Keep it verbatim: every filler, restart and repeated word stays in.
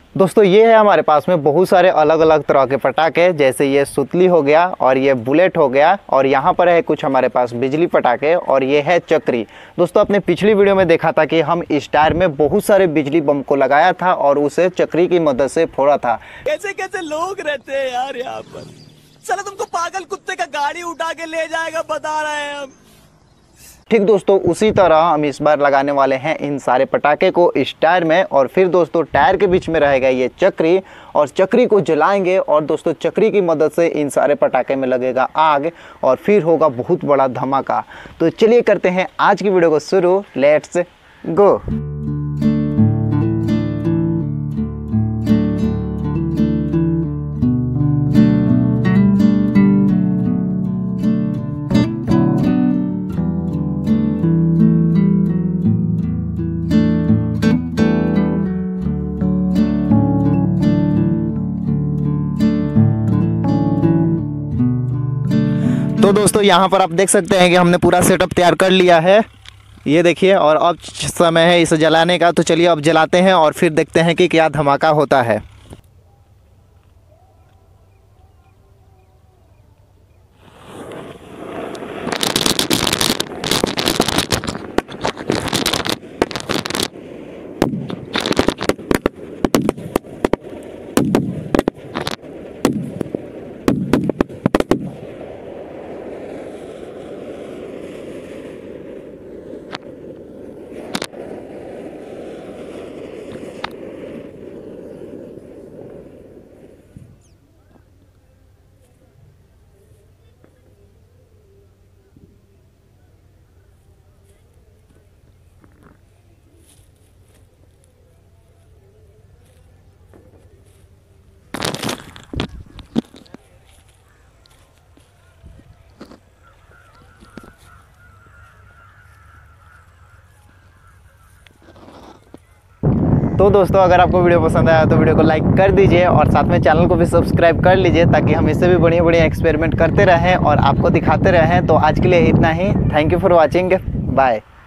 दोस्तों ये है हमारे पास में बहुत सारे अलग अलग तरह के पटाखे, जैसे ये सुतली हो गया और ये बुलेट हो गया, और यहाँ पर है कुछ हमारे पास बिजली पटाखे और ये है चक्री। दोस्तों अपने पिछली वीडियो में देखा था कि हम इस टायर में बहुत सारे बिजली बम को लगाया था और उसे चक्री की मदद से फोड़ा था। कैसे कैसे लोग रहते हैं यार यहाँ पर, चलो तुमको पागल कुत्ते का गाड़ी उठा के ले जाएगा बता रहे हैं हम। ठीक दोस्तों, उसी तरह हम इस बार लगाने वाले हैं इन सारे पटाखे को इस टायर में, और फिर दोस्तों टायर के बीच में रहेगा ये चक्री, और चक्री को जलाएंगे और दोस्तों चक्री की मदद से इन सारे पटाखे में लगेगा आग और फिर होगा बहुत बड़ा धमाका। तो चलिए करते हैं आज की वीडियो को शुरू, लेट्स गो। तो दोस्तों यहाँ पर आप देख सकते हैं कि हमने पूरा सेटअप तैयार कर लिया है, ये देखिए, और अब समय है इसे जलाने का। तो चलिए अब जलाते हैं और फिर देखते हैं कि क्या धमाका होता है। तो दोस्तों अगर आपको वीडियो पसंद आया तो वीडियो को लाइक कर दीजिए और साथ में चैनल को भी सब्सक्राइब कर लीजिए, ताकि हम इससे भी बढ़िया बढ़िया एक्सपेरिमेंट करते रहें और आपको दिखाते रहें। तो आज के लिए इतना ही, thank you for watching, bye.